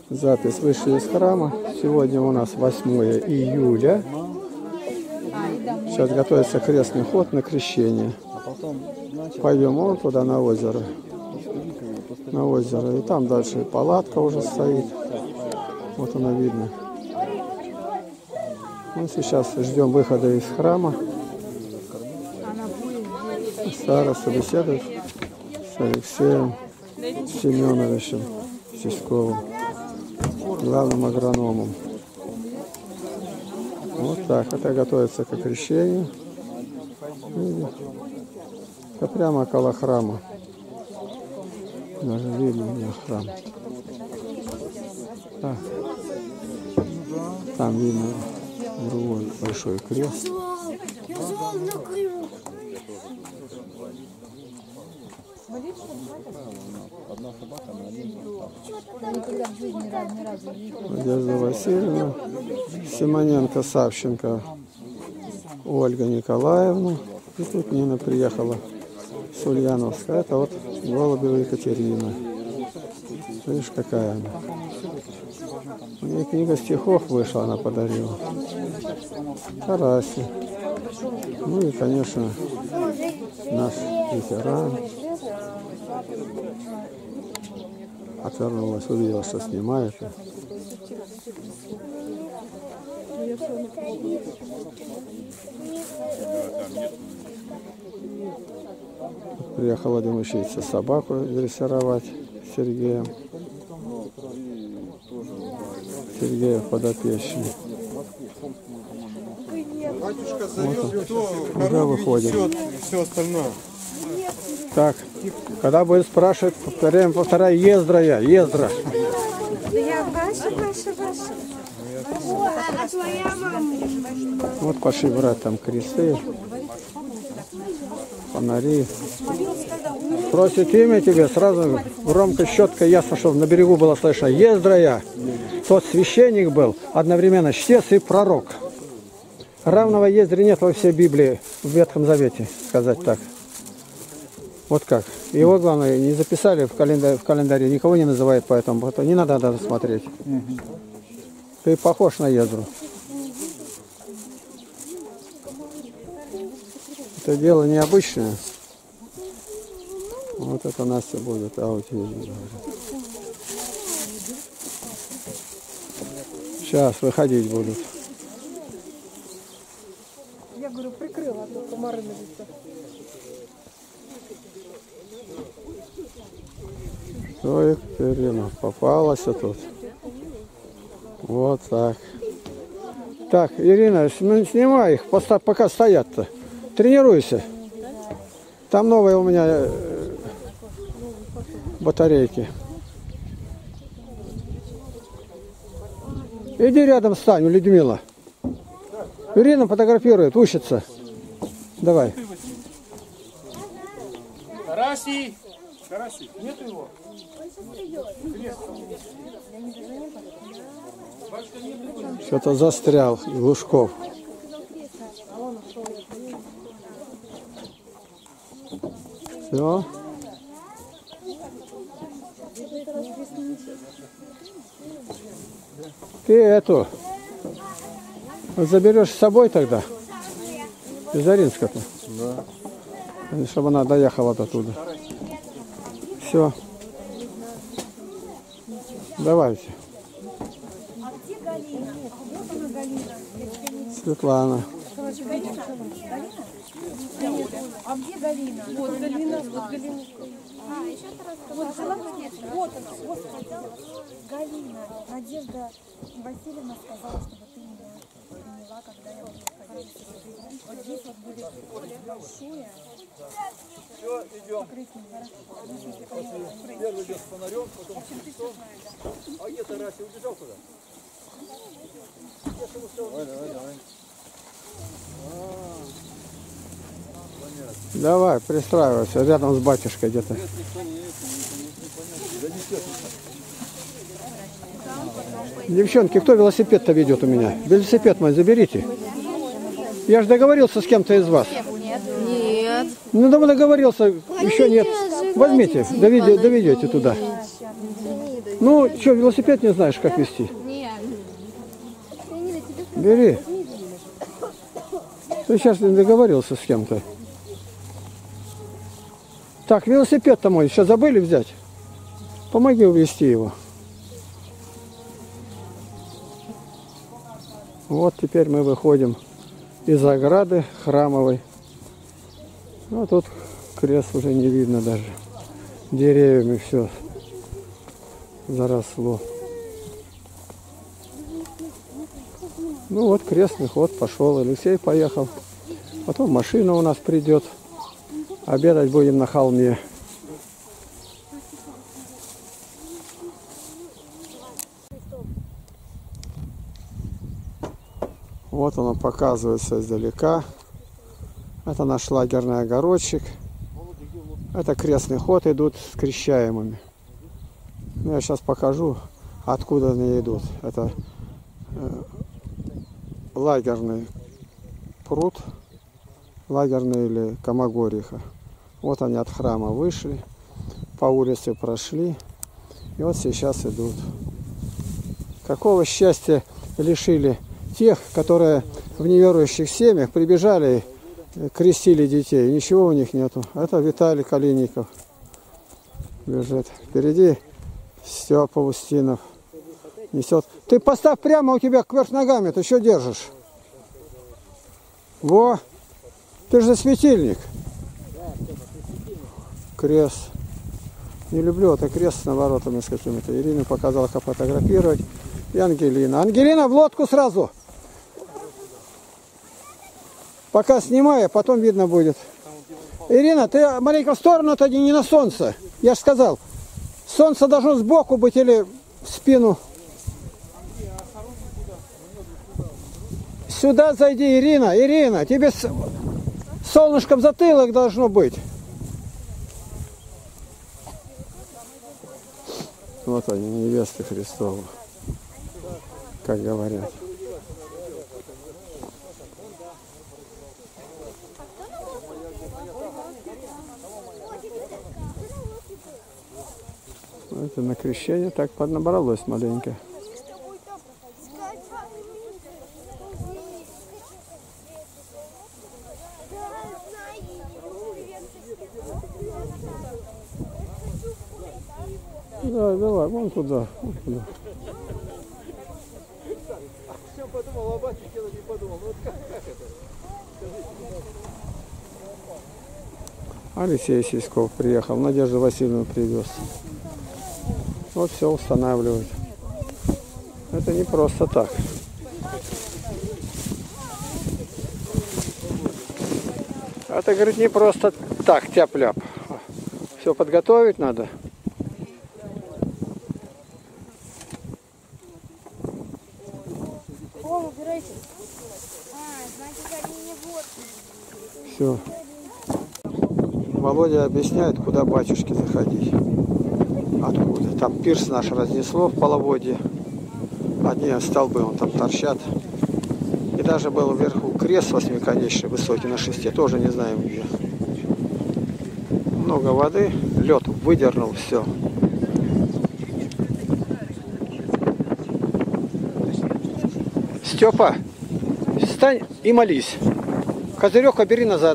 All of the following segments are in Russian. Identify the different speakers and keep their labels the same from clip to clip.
Speaker 1: Запись вышли из храма. Сегодня у нас 8 июля. Сейчас готовится крестный ход на крещение. Пойдем вон туда на озеро. На озеро. И там дальше палатка уже стоит. Вот она видно. Мы сейчас ждем выхода из храма. Староста беседует с Алексеем Семеновичем Сиськовым, главным агрономом. Вот так. Это готовится к крещению. Это прямо около храма. Даже видно у меня храм. Так. Там видно другой большой крест. Надежда Васильевна, Симоненко, Савченко, Ольга Николаевна. И тут Нина приехала с Ульяновска. Это вот Голубева Екатерина. Видишь, какая она. У нее книга стихов вышла, она подарила. Тараси. Ну и, конечно, наш ветеран. Отвернулась, увидела, что снимает. Приехал один учиться собаку дрессировать с Сергеем. Сергеев подопечный.
Speaker 2: Батюшка зовет, кто
Speaker 1: уже выходит.
Speaker 2: Все остальное.
Speaker 1: Так, когда будет спрашивать, повторяй, Ездра я, Ездра.
Speaker 3: Да я ваша. А твоя мама?
Speaker 1: Вот пошли брать там кресты, фонари. Просит имя тебе, сразу громко, четко, ясно, чтобы на берегу было слышно. Ездра я. Тот священник был, одновременно чтец и пророк. Равного Ездре нет во всей Библии, в Ветхом Завете, сказать так. Вот как. Его, главное, не записали в календаре, никого не называют, поэтому не надо даже смотреть. Ты похож на Ездру. Это дело необычное. Вот это Настя будет, а вот Ездру. Сейчас выходить будут.
Speaker 3: Я говорю, прикрыла, а то комары на лицо.
Speaker 1: Ой, Ирина, попалась тут. Вот так. Так, Ирина, снимай их, пока стоят-то. Тренируйся. Там новые у меня батарейки. Иди рядом стань, Людмила. Ирина фотографирует, учится. Давай.
Speaker 2: Тараси! Нету его?
Speaker 1: Что-то застрял, Глушков. Все. Ты эту заберешь с собой тогда? Из Заринска-то? Да. Чтобы она доехала до туда. Все. Давайте. Светлана.
Speaker 3: А где Галина? Вот Галина. А, еще вот она, Галина. Надежда Васильевна сказала, чтобы ты меня приняла, когда я буду ходить. Вот здесь вот будет большое.
Speaker 2: Все, идем. Первый идет с фонарем, потом с крестом. А где Тараси? Убежал куда? Давай.
Speaker 1: Давай, пристраивайся, рядом с батюшкой где-то. Девчонки, кто велосипед-то ведет у меня? Велосипед мой заберите. Я же договорился с кем-то из вас.
Speaker 3: Нет.
Speaker 1: Ну, да договорился, еще нет. Возьмите, доведете туда. Ну, что, велосипед не знаешь, как вести?
Speaker 2: Нет.
Speaker 1: Бери. Ты сейчас не договорился с кем-то. Так, велосипед-то мой, сейчас забыли взять? Помоги увезти его. Вот теперь мы выходим из ограды храмовой. Ну, тут крест уже не видно даже. Деревьями все заросло. Ну вот крестный ход пошел. Алексей поехал. Потом машина у нас придет. Обедать будем на холме. Вот он показывается издалека. Это наш лагерный огородчик. Это крестный ход, идут с крещаемыми. Я сейчас покажу, откуда они идут. Это лагерный пруд, лагерный или Комогориха. Вот они от храма вышли, по улице прошли, и вот сейчас идут. Какого счастья лишили тех, которые в неверующих семьях прибежали и крестили детей. Ничего у них нету. Это Виталий Калиников бежит. Впереди Степа Устинов несет. Ты поставь прямо, у тебя кверх ногами, ты что держишь? Во! Ты же светильник. Крест. Не люблю это крест с наворотами с какими-то. Ирина показала, как фотографировать. И Ангелина. Ангелина, в лодку сразу! Пока снимаю, потом видно будет. Ирина, ты маленько в сторону, это не на солнце. Я же сказал, солнце должно сбоку быть или в спину. Сюда зайди, Ирина. Ирина, тебе солнышком затылок должно быть. Вот они, невесты Христовы, как говорят. Это на крещение так поднабралось маленько. Да, давай, вон туда, вон туда.
Speaker 4: Все подумал, а батюшке не подумал. Ну вот как это?
Speaker 1: Алексей Сиськов приехал, Надежду Васильевну привез. Вот все устанавливают. Это не просто так. Это, говорит, не просто так, тяп-ляп. Все подготовить надо. Все. Володя объясняет, куда батюшке заходить. Откуда. Там пирс наш разнесло в половодье. Одни столбы вон там торчат. И даже был вверху крест восьмиконечный, высокий на шесте. Тоже не знаем где. Много воды. Лед выдернул все. Степа, встань и молись. Козырек обери назад.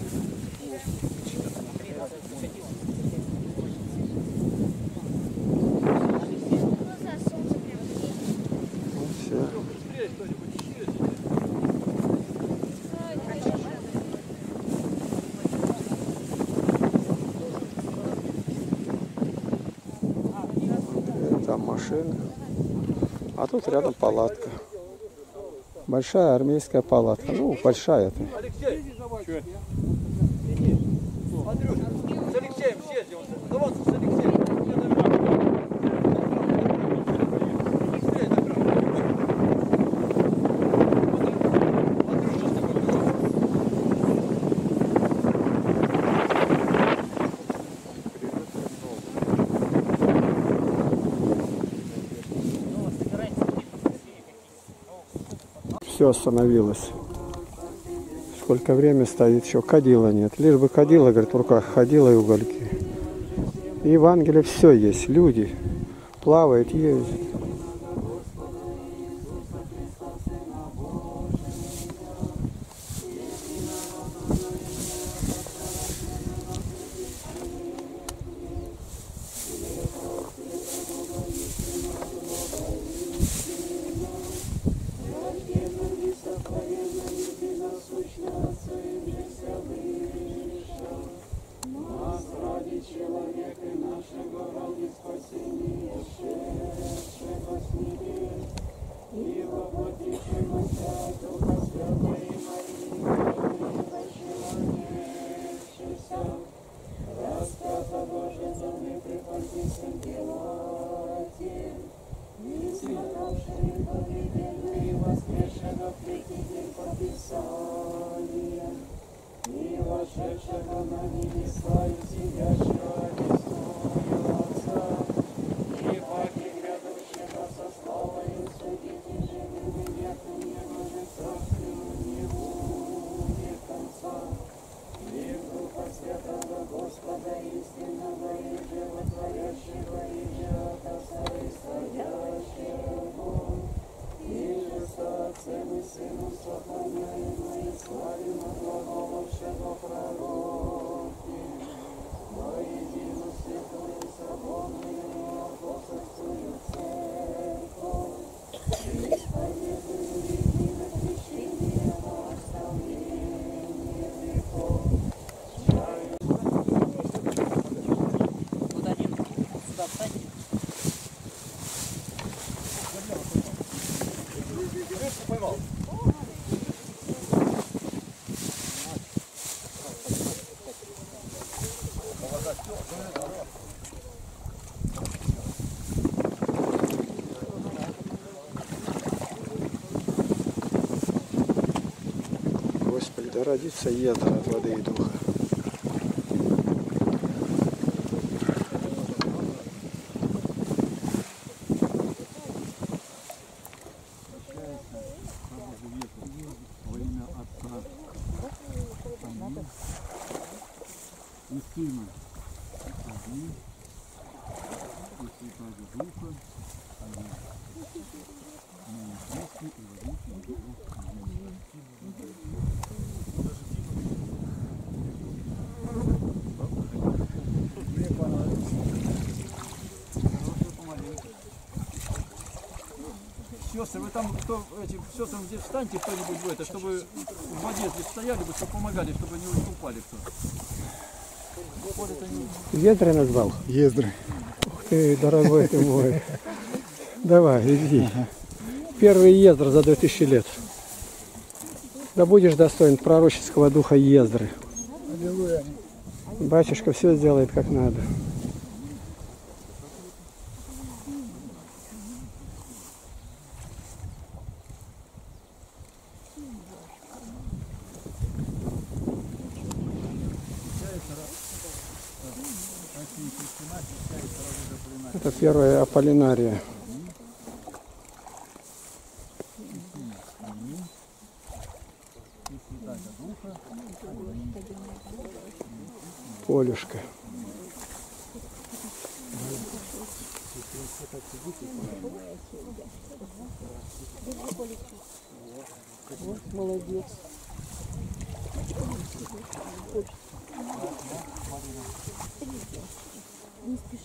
Speaker 1: Там машина. А тут рядом палатка. Большая армейская палатка. Ну, большая-то.
Speaker 4: Алексей, Андрюша, с Алексеем съездил. Да вот с Алексеем.
Speaker 1: Все остановилось. Сколько время стоит, еще кадила нет. Лишь бы кадила, говорит, в руках ходила и угольки. И в Евангелии все есть. Люди плавает, ездит. Господи, да родится езда от воды и духа.
Speaker 5: И Сына, Аминь. И Святаго Духа, Аминь. Ныне и присно, и во веки веков. Аминь.
Speaker 4: Сестры, вы там, кто, эти сестры, здесь встаньте кто-нибудь в это, чтобы в воде здесь стояли, бы, чтобы помогали, чтобы не уступали кто.
Speaker 1: Ездрой назвал?
Speaker 5: Ездры.
Speaker 1: Ух ты, дорогой ты мой. Давай, иди. Первый ездр за 2000 лет. Да будешь достоин пророческого духа Ездры. Батюшка все сделает как надо. Это первая Аполлинария. Полюшка.
Speaker 2: Молодец. Не спеши.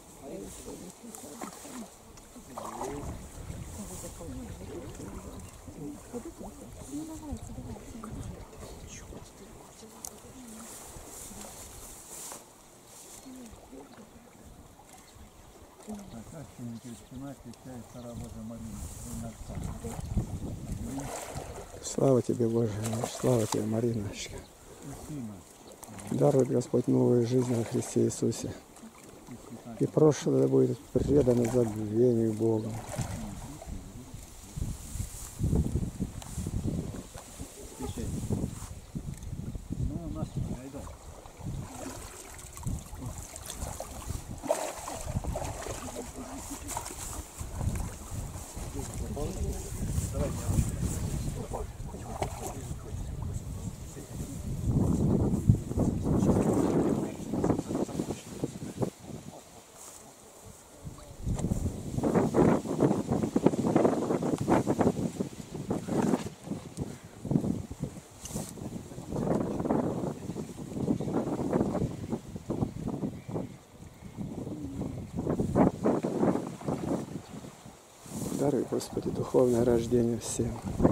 Speaker 1: Слава тебе, Боже, слава тебе, Мариночка. Дарует Господь новую жизнь во Христе Иисусе. И прошлое будет предано забвению Богом. Дары, Господи, духовное рождение всем.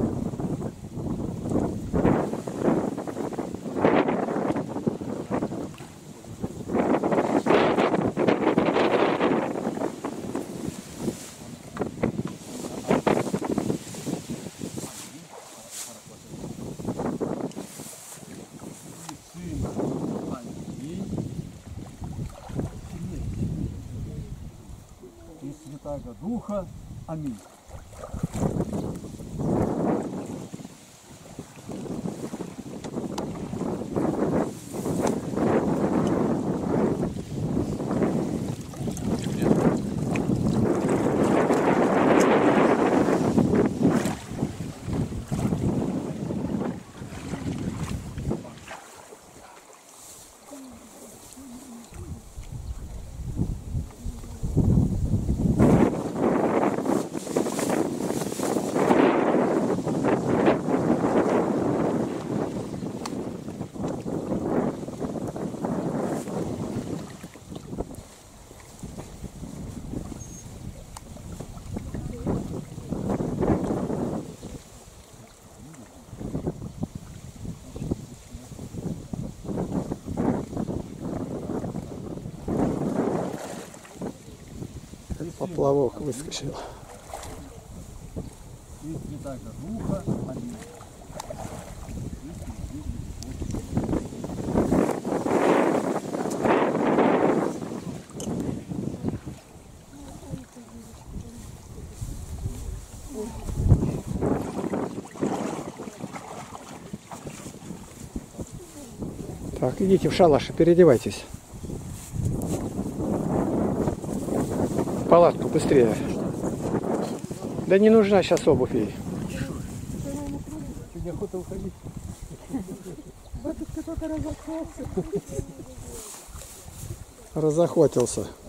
Speaker 4: И Святаго Духа. Аминь.
Speaker 1: Поплавок выскочил.
Speaker 4: И Святаго Духа. Аминь.
Speaker 1: Так, идите в шалаш и переодевайтесь. В палатку быстрее. Да не нужна сейчас обувь ей.
Speaker 4: Сегодня охота уходить.
Speaker 1: Разохотился.